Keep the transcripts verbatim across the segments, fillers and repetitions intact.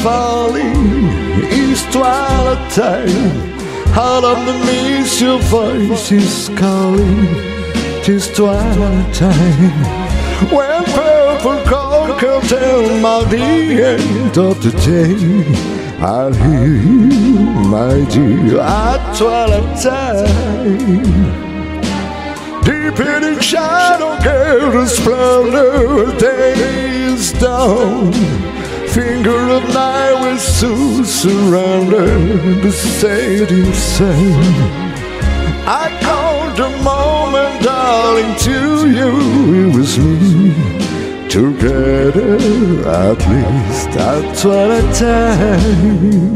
falling, histoire à taille. Out underneath your voice is calling, tis twilight time. When purple cold till my the end of the day, I'll hear you, my dear, at twilight time. Deep in the shadow, girl, the splendor day is down. Finger of night will soon surrender the setting sun. I called the moment, darling, to you. It was me, together at least at twilight time.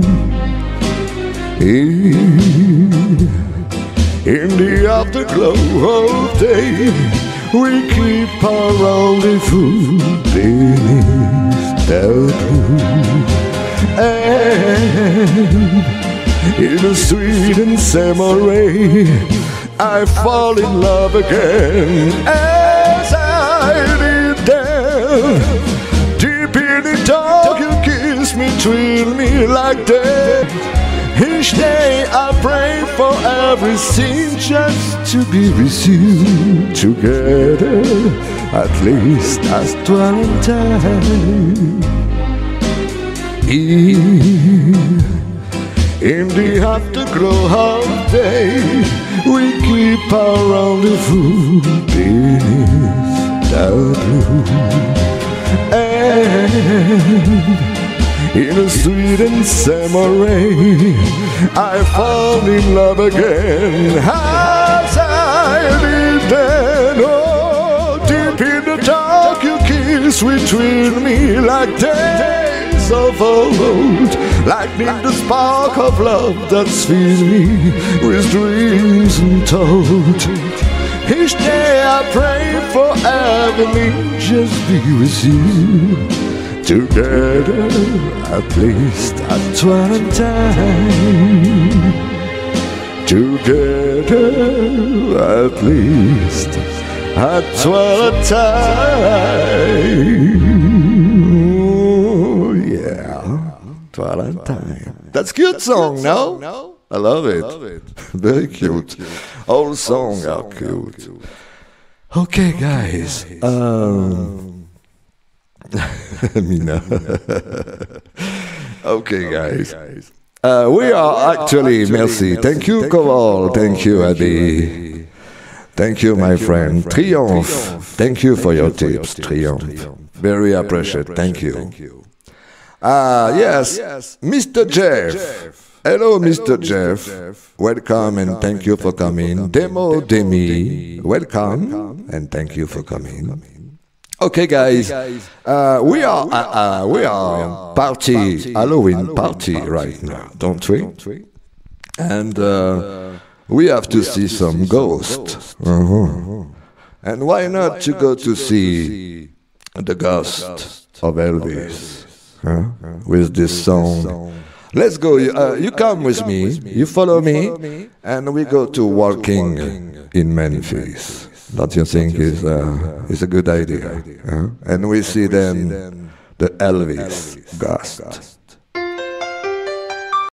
In the afterglow of day, we keep our rendezvous beneath the blue. And in a sweet and summer ray, I fall in love again as I did then. Deep in the dark, you kiss me, thrill me like that. Each day I pray for everything just to be with you, together at least as twilight time. In the afterglow of day, we keep our rendezvous beneath the blue. And in a sweet and summer ray, I fall in love again as I did then. Oh, deep in the dark you kiss, we thrill me like days of old, lightning the spark of love that's fills me with dreams untold. Each day I pray for heaven, just be with you, together at least at twilight time. Together at least at twilight time. Oh, yeah, twilight time. That's a good song, no? I love it. Very cute. All songs are cute. Okay, guys. Um... Mina. Okay, guys. Uh, we are actually, merci. Thank you, Koval. Thank you, Adi. Thank you, my friend. Triomphe. Thank you for your tips, Triomphe. Very appreciated. Thank you. Ah, uh, yes, Mister Jeff. Hello, Mister Jeff. Welcome and thank you for coming. Demo Demi. Welcome and thank you for coming. Okay, guys, uh, we are uh, uh, we are party Halloween party right now, don't we? And uh, we have to see some ghosts. Uh-huh. And why not to go to see the ghost of Elvis, huh? With this song? Let's go. Uh, you come with me. You follow me, and we go to Walking in Memphis. Don't you think is uh, is a good idea? Huh? And we see then the Elvis ghost.